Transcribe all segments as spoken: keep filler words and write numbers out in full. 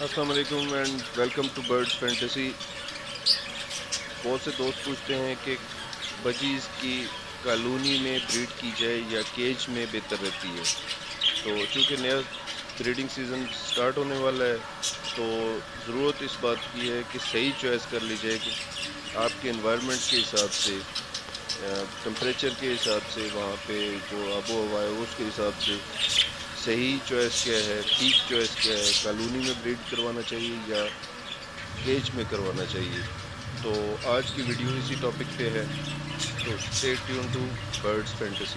السلام علیکم and welcome to birds fantasy. بہت سے دوست پوچھتے ہیں کہ بجیز کی کالونی میں بریڈ کی جائے یا کیج میں بہتر رہتی ہے. تو چونکہ نیا بریڈنگ سیزن سٹارٹ ہونے والا ہے تو ضرورت اس بات کی ہے کہ صحیح چوائس کر لی جائے کہ آپ کے انوائرمنٹ کے حساب سے، ٹمپریچر کے حساب سے، وہاں پہ جو آب و ہوا ہے اس کے حساب سے صحیح چوائس کیا ہے، ٹھیک چوائس کیا ہے، کالونی میں بریڈ کروانا چاہیے یا کیج میں کروانا چاہیے. تو آج کی ویڈیو اسی ٹاپک پہ ہے، تو stay tuned to birds fantasy.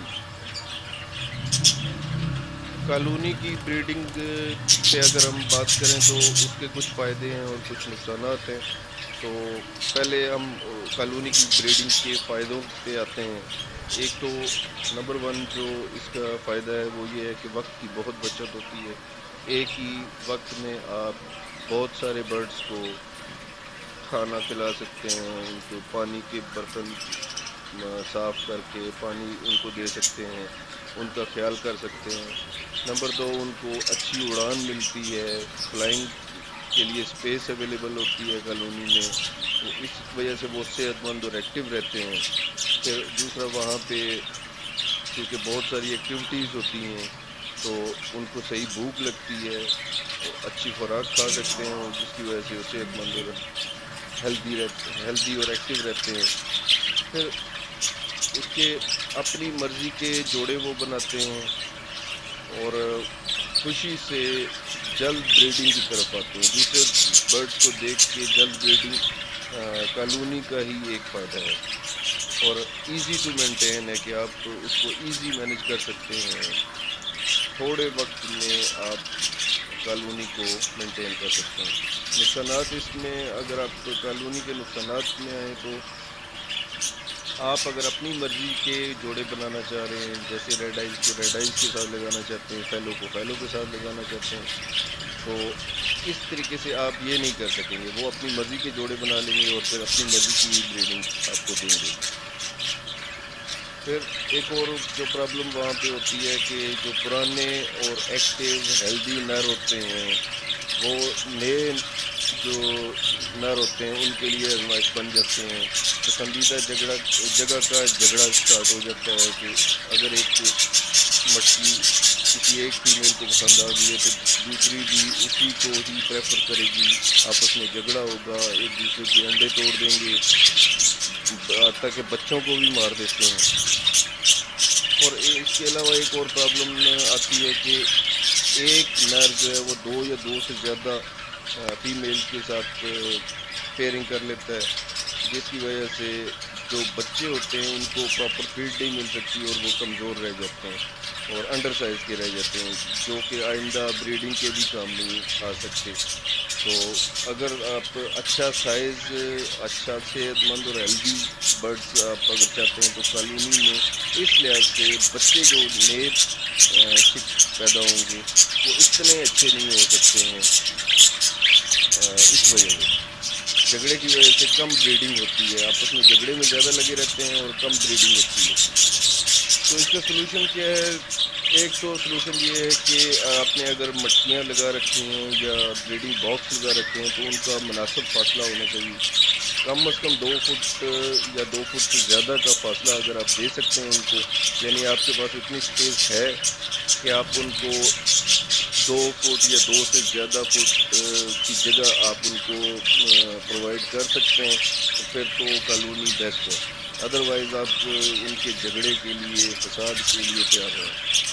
Colony کی بریڈنگ پہ اگر ہم بات کریں تو اس کے کچھ فائدے ہیں اور کچھ نقصانات ہیں. تو پہلے ہم کالونی کی بریڈنگ کے فائدوں پہ آتے ہیں. ایک تو نمبر ون جو اس کا فائدہ ہے وہ یہ ہے کہ وقت کی بہت بچت ہوتی ہے. ایک ہی وقت میں آپ بہت سارے برڈس کو کھانا کھلا سکتے ہیں، ان کو پانی کے برتن صاف کر کے پانی ان کو دے سکتے ہیں، ان کا خیال کر سکتے ہیں. نمبر دو، ان کو اچھی اڑان ملتی ہے، فلائنگ کے لیے اسپیس اویلیبل ہوتی ہے کالونی میں، تو اس وجہ سے وہ صحت مند اور ایکٹیو رہتے ہیں. پھر دوسرا، وہاں پہ چونکہ بہت ساری ایکٹیویٹیز ہوتی ہیں تو ان کو صحیح بھوک لگتی ہے، اچھی خوراک کھا سکتے ہیں وہ، جس کی وجہ سے وہ صحت مند اور ہیلدی رہتے ہیلدی اور ایکٹیو رہتے ہیں. پھر اس کے اپنی مرضی کے جوڑے وہ بناتے ہیں اور خوشی سے جلد بریڈنگ کی طرف آتے ہیں. دوسرے برڈس کو دیکھ کے جلد بریڈنگ کالونی کا ہی ایک فائدہ ہے، اور ایزی ٹو مینٹین ہے کہ آپ اس کو ایزی مینیج کر سکتے ہیں. تھوڑے وقت میں آپ کالونی کو مینٹین کر سکتے ہیں. نقصانات اس میں، اگر آپ کالونی کے نقصانات میں آئیں تو آپ اگر اپنی مرضی کے جوڑے بنانا چاہ رہے ہیں، جیسے ریڈ آئز کو ریڈ آئز کے ساتھ لگانا چاہتے ہیں، فیلو کو فیلو کے ساتھ لگانا چاہتے ہیں، تو اس طریقے سے آپ یہ نہیں کر سکیں گے. وہ اپنی مرضی کے جوڑے بنا لیں گے اور پھر اپنی مرضی کی ہی بریڈنگ آپ کو دیں گے. پھر ایک اور جو پرابلم وہاں پہ ہوتی ہے کہ جو پرانے اور ایکٹیو ہیلدی نر ہوتے ہیں وہ نئے جو نر ہوتے ہیں ان کے لیے آزمائش بن جاتے ہیں. پسندیدہ جگڑا جگہ کا جھگڑا سٹارٹ ہو جاتا ہے کہ اگر ایک مٹکی کسی ایک فیمیل کو پسند آ گئی ہے تو دوسری بھی اسی کو ہی پریفر کرے گی. آپس میں جھگڑا ہوگا، ایک دوسرے کے انڈے توڑ دیں گے، تاکہ بچوں کو بھی مار دیتے ہیں. اور اس کے علاوہ ایک اور پرابلم آتی ہے کہ ایک نر جو ہے وہ دو یا دو سے زیادہ فیمیلز کے ساتھ پیئرنگ کر لیتا ہے، جس کی وجہ سے جو بچے ہوتے ہیں ان کو پراپر فیڈ نہیں مل سکتی اور وہ کمزور رہ جاتے ہیں اور انڈر سائز کے رہ جاتے ہیں، جو کہ آئندہ بریڈنگ کے بھی کام نہیں آ سکتے. تو اگر آپ اچھا سائز، اچھا صحت مند اور ہیلدی برڈس آپ اگر چاہتے ہیں تو کالونی میں اس لحاظ سے بچے جو نئے چکس پیدا ہوں گے وہ اتنے اچھے نہیں ہو سکتے ہیں. اس وجہ سے جھگڑے کی وجہ سے کم بریڈنگ ہوتی ہے، آپس میں جھگڑے میں زیادہ لگے رہتے ہیں اور کم بریڈنگ ہوتی ہے. تو اس کا سلوشن کیا ہے؟ ایک تو سلوشن یہ ہے کہ آپ نے اگر مٹکیاں لگا رکھی ہیں یا بریڈنگ باکس لگا رکھے ہیں تو ان کا مناسب فاصلہ ہونا چاہیے. کم از کم دو فٹ یا دو فٹ سے زیادہ کا فاصلہ اگر آپ دے سکتے ہیں ان کو، یعنی آپ کے پاس اتنی سپیس ہے کہ آپ ان کو دو فٹ یا دو سے زیادہ فٹ کی جگہ آپ ان کو پرووائڈ کر سکتے ہیں، تو پھر تو کالونی بیسٹ ہے. ادروائز آپ ان کے جھگڑے کے لیے، فساد کے لیے تیار رہیں.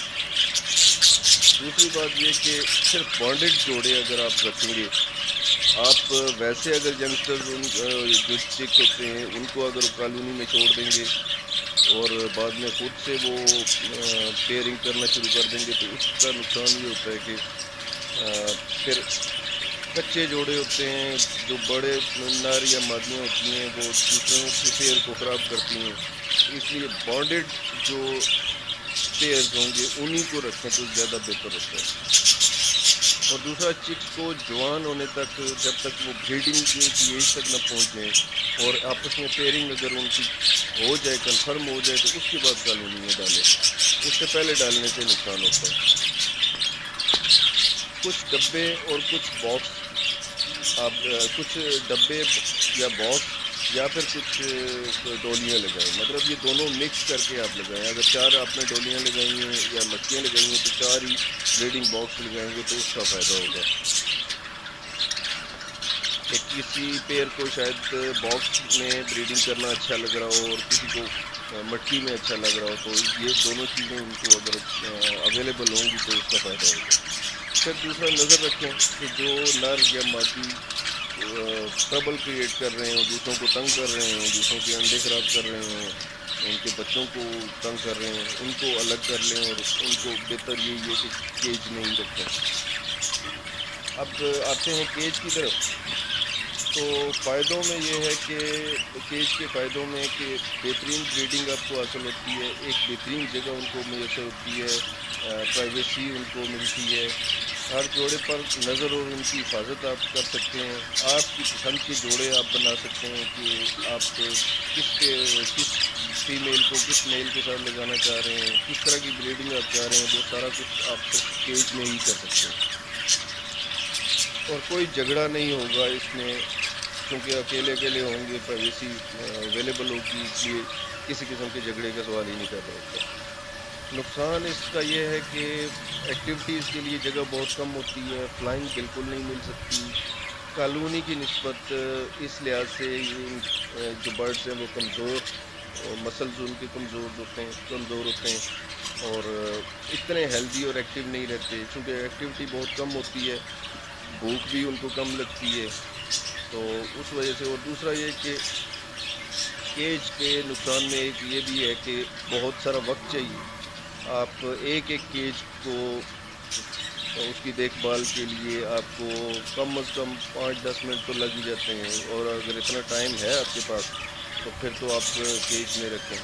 دوسری بات یہ کہ صرف بانڈڈ جوڑے اگر آپ رکھیں گے، آپ ویسے اگر ینگسٹرز ان جو چکس ہوتے ہیں ان کو اگر کالونی میں چھوڑ دیں گے اور بعد میں خود سے وہ پیئرنگ کرنا شروع کر دیں گے تو اس کا نقصان یہ ہوتا ہے کہ پھر کچے جوڑے ہوتے ہیں، جو بڑے نر یا مادیاں ہوتی ہیں وہ دوسروں کے پیئر کو خراب کرتی ہیں. اس لیے بانڈڈ جو پیئرز ہوں گے انہی کو رکھیں تو زیادہ بہتر ہوتا ہے. اور دوسرا، چکس کو جوان ہونے تک، جب تک وہ بریڈنگ کی ایج تک نہ پہنچ جائیں اور آپس میں پیئرنگ اگر ان کی ہو جائے، کنفرم ہو جائے، تو اس کے بعد کالونی میں ڈالیں. اس سے پہلے ڈالنے سے نقصان ہوتا ہے. کچھ ڈبے اور کچھ باکس آپ کچھ ڈبے یا باکس یا پھر کچھ ڈولیاں لگائیں، مطلب یہ دونوں مکس کر کے آپ لگائیں. اگر چار آپ نے ڈولیاں لگائی ہیں یا مکھیاں لگائی ہیں تو چار ہی بریڈنگ باکس لگائیں گے تو اس کا فائدہ ہوگا. کہ کسی پیئر کو شاید باکس میں بریڈنگ کرنا اچھا لگ رہا ہو اور کسی کو مٹکی میں اچھا لگ رہا ہو، تو یہ دونوں چیزیں ان کو اگر اویلیبل ہوں گی تو اس کا فائدہ ہوگا. پھر دوسرا نظر رکھیں کہ جو نر یا مادی ٹربل کریٹ کر رہے ہوں، دوسروں کو تنگ کر رہے ہوں، دوسروں کے انڈے خراب کر رہے ہوں، ان کے بچوں کو تنگ کر رہے ہوں، ان کو الگ کر لیں اور ان کو بہتر یہی ہے کہ کیج میں ہی رکھیں. اب آتے ہیں کیج کی طرف. تو فائدوں میں یہ ہے کہ کیج کے فائدوں میں کہ بہترین بریڈنگ آپ کو حاصل ہوتی ہے، ایک بہترین جگہ ان کو میسر ہوتی ہے، پرائیویسی ان کو ملتی ہے، ہر جوڑے پر نظر اور ان کی حفاظت آپ کر سکتے ہیں. آپ کی پسند کے جوڑے آپ بنا سکتے ہیں کہ آپ کس پہ کس فیمیل کو کس میل کے ساتھ لگانا چاہ رہے ہیں، کس طرح کی بریڈنگ آپ چاہ رہے ہیں، وہ سارا کچھ آپ صرف کیج میں ہی کر سکتے ہیں. اور کوئی جھگڑا نہیں ہوگا اس میں، کیونکہ اکیلے اکیلے ہوں گے، پرائیویسی اویلیبل ہوگی، اس لیے کسی قسم کے جھگڑے کا سوال ہی نہیں پیدا ہوتا. نقصان اس کا یہ ہے کہ ایکٹیویٹیز کے لیے جگہ بہت کم ہوتی ہے، فلائنگ بالکل نہیں مل سکتی. کالونی کی نسبت اس لحاظ سے یہ جو برڈز ہیں وہ کمزور، مسلز ان کے کمزور ہوتے ہیں کمزور ہوتے ہیں اور اتنے ہیلدی اور ایکٹیو نہیں رہتے، چونکہ ایکٹیویٹی بہت کم ہوتی ہے، بھوک بھی ان کو کم لگتی ہے. تو اس وجہ سے، اور دوسرا یہ کہ کیج کے نقصان میں ایک یہ بھی ہے کہ بہت سارا وقت چاہیے. آپ ایک ایک کیج کو اس کی دیکھ بھال کے لیے آپ کو کم از کم پانچ دس منٹ تو لگ ہی جاتے ہیں، اور اگر اتنا ٹائم ہے آپ کے پاس تو پھر تو آپ کیج میں رکھیں.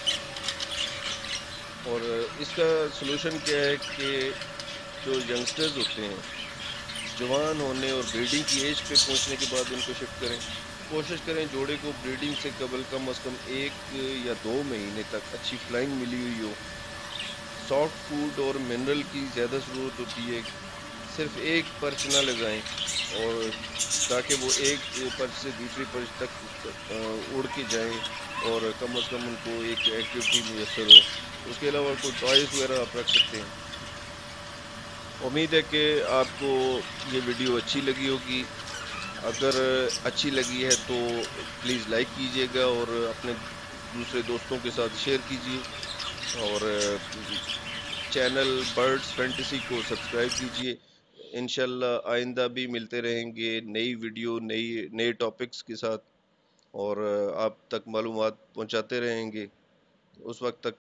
اور اس کا سلوشن کیا ہے کہ جو ینگسٹرز ہوتے ہیں، جوان ہونے اور بریڈنگ کی ایج پہ پہنچنے کے بعد ان کو شفٹ کریں. کوشش کریں جوڑے کو بریڈنگ سے قبل کم از کم ایک یا دو مہینے تک اچھی فلائنگ ملی ہوئی ہو. سافٹ فوڈ اور منرل کی زیادہ ضرورت ہوتی ہے، صرف ایک پرچ نہ لگائیں اور تاکہ وہ ایک پرچ سے دوسری پرچ تک اڑ کے جائیں اور کم از کم ان کو ایک ایکٹیویٹی میسر ہو. اس کے علاوہ کوئی ٹوائز وغیرہ آپ رکھ سکتے ہیں. امید ہے کہ آپ کو یہ ویڈیو اچھی لگی ہوگی. اگر اچھی لگی ہے تو پلیز لائک کیجیے گا اور اپنے دوسرے دوستوں کے ساتھ شیئر کیجیے، اور چینل برڈز فینٹیسی کو سبسکرائب کیجیے. انشاءاللہ آئندہ بھی ملتے رہیں گے نئی ویڈیو نئی نئے ٹاپکس کے ساتھ، اور آپ تک معلومات پہنچاتے رہیں گے. اس وقت تک